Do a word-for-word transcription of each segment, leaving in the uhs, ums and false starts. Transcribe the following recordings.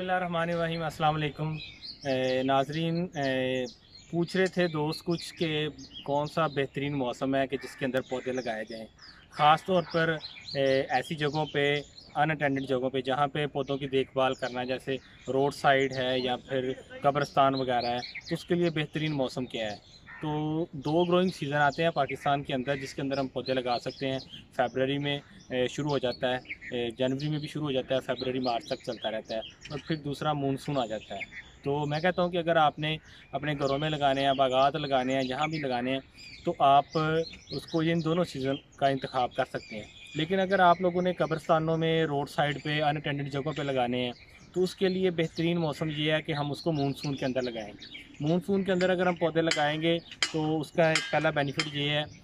बिस्मिल्लाहिर्रहमानिर्रहीम। अस्सलाम वालेकुम। नाजरीन, पूछ रहे थे दोस्त कुछ कि कौन सा बेहतरीन मौसम है कि जिसके अंदर पौधे लगाए जाएं। ख़ास तौर पर ए, ऐसी जगहों पे, अनअटेंडेड जगहों पे जहाँ पे पौधों की देखभाल करना, जैसे रोड साइड है या फिर कब्रिस्तान वगैरह है, तो उसके लिए बेहतरीन मौसम क्या है। तो दो ग्रोइंग सीज़न आते हैं पाकिस्तान के अंदर जिसके अंदर हम पौधे लगा सकते हैं। फरवरी में शुरू हो जाता है, जनवरी में भी शुरू हो जाता है, फरवरी मार्च तक चलता रहता है, और फिर दूसरा मानसून आ जाता है। तो मैं कहता हूँ कि अगर आपने अपने घरों में लगाने हैं, बागात लगाने हैं, जहाँ भी लगाने हैं, तो आप उसको इन दोनों सीज़न का इंतखाब कर सकते हैं। लेकिन अगर आप लोगों ने कब्रिस्तानों में, रोड साइड पे, अनअटेंडेड जगहों पे लगाने हैं, तो उसके लिए बेहतरीन मौसम ये है कि हम उसको मानसून के अंदर लगाएं। मानसून के अंदर अगर हम पौधे लगाएंगे तो उसका एक पहला बेनिफिट ये है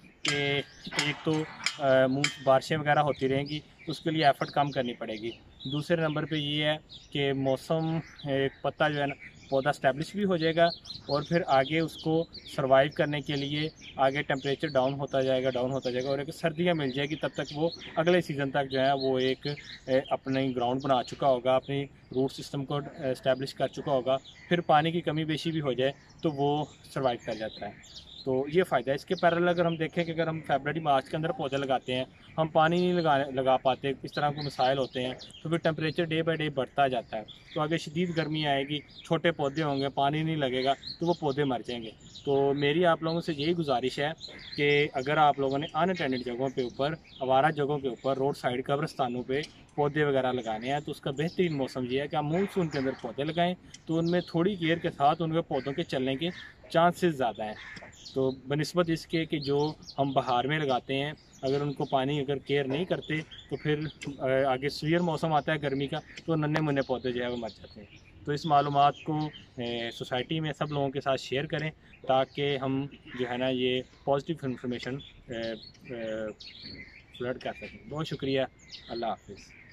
कि एक तो बारिशें वगैरह होती रहेंगी, तो उसके लिए एफ़र्ट कम करनी पड़ेगी। दूसरे नंबर पे ये है कि मौसम, एक पत्ता जो है ना, पौधा स्टैब्लिश भी हो जाएगा, और फिर आगे उसको सरवाइव करने के लिए आगे टेम्परेचर डाउन होता जाएगा डाउन होता जाएगा और एक सर्दियाँ मिल जाएगी, तब तक वो अगले सीज़न तक जो है वो एक अपने ग्राउंड बना चुका होगा, अपनी रूट सिस्टम को इस्टेब्लिश कर चुका होगा। फिर पानी की कमी बेशी भी हो जाए तो वो सर्वाइव कर जाता है। तो ये फ़ायदा है। इसके पैरेलल अगर हम देखें कि अगर हम फरवरी मार्च के अंदर पौधे लगाते हैं, हम पानी नहीं लगा लगा पाते, इस तरह के मसाइल होते हैं, तो फिर टेम्परेचर डे बाई डे बढ़ता जाता है। तो आगे शदीद गर्मी आएगी, छोटे पौधे होंगे, पानी नहीं लगेगा, तो वो पौधे मर जाएंगे। तो मेरी आप लोगों से यही गुजारिश है कि अगर आप लोगों ने अनअटेंडेड जगहों पे ऊपर, आवारा जगहों के ऊपर, रोड साइड, कब्रिस्तानों पे पौधे वगैरह लगाने हैं, तो उसका बेहतरीन मौसम ये है कि आप मानसून के अंदर पौधे लगाएं, तो उनमें थोड़ी केयर के साथ उनके पौधों के चलने के चांसेस ज़्यादा हैं। तो बनिस्बत इसके कि जो हम बहार में लगाते हैं, अगर उनको पानी अगर केयर नहीं करते, तो फिर आगे सीवियर मौसम आता है गर्मी का, तो नन्हे मुन्ने पौधे जो है वो मर जाते हैं। तो इस मालूमात को सोसाइटी में सब लोगों के साथ शेयर करें, ताकि हम जो है ना ये पॉजिटिव इंफॉर्मेशन फ्लड कर सकें। बहुत शुक्रिया। अल्लाह हाफिज़।